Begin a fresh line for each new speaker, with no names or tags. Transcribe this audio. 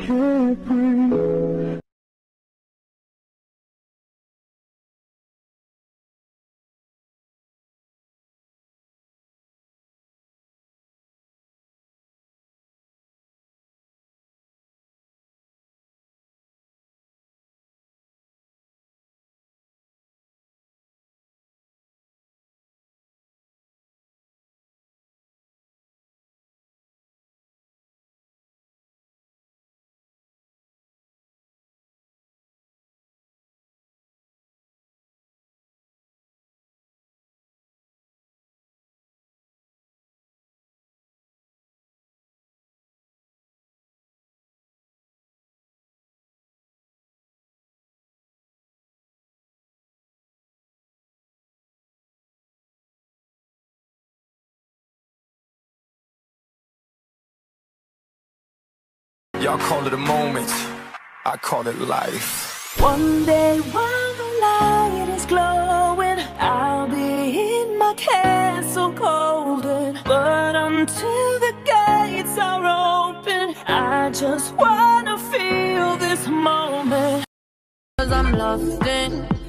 can't breathe.
Y'all call it a moment, I call it life.
One day while the light is glowing, I'll be in my castle golden. But until the gates are open, I just wanna feel this moment. 'Cause I'm lost in